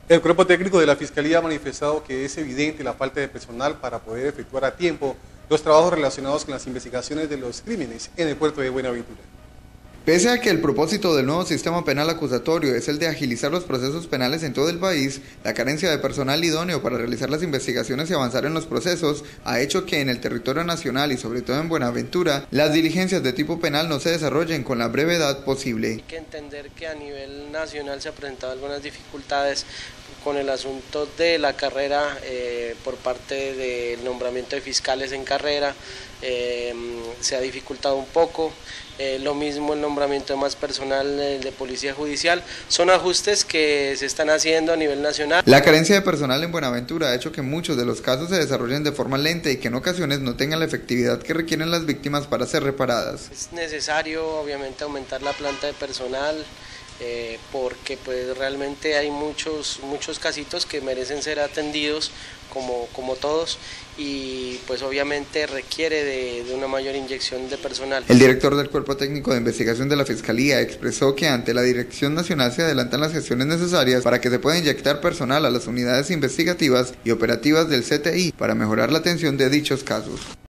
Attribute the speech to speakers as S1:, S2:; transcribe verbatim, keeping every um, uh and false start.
S1: El cuerpo técnico de la Fiscalía ha manifestado que es evidente la falta de personal para poder efectuar a tiempo los trabajos relacionados con las investigaciones de los crímenes en el puerto de Buenaventura.
S2: Pese a que el propósito del nuevo sistema penal acusatorio es el de agilizar los procesos penales en todo el país, la carencia de personal idóneo para realizar las investigaciones y avanzar en los procesos ha hecho que en el territorio nacional y sobre todo en Buenaventura, las diligencias de tipo penal no se desarrollen con la brevedad posible.
S3: Hay que entender que a nivel nacional se han presentado algunas dificultades con el asunto de la carrera eh, por parte del nombramiento de fiscales en carrera, eh, se ha dificultado un poco. Eh, lo mismo el nombramiento de más personal eh, de policía judicial, son ajustes que se están haciendo a nivel nacional.
S2: La carencia de personal en Buenaventura ha hecho que muchos de los casos se desarrollen de forma lenta y que en ocasiones no tengan la efectividad que requieren las víctimas para ser reparadas.
S3: Es necesario obviamente aumentar la planta de personal, eh, porque pues realmente hay muchos, muchos casitos que merecen ser atendidos como, como todos, y pues obviamente requiere de, de una mayor inyección de personal.
S2: El director del Cuerpo Técnico de Investigación de la Fiscalía expresó que ante la Dirección Nacional se adelantan las gestiones necesarias para que se pueda inyectar personal a las unidades investigativas y operativas del C T I para mejorar la atención de dichos casos.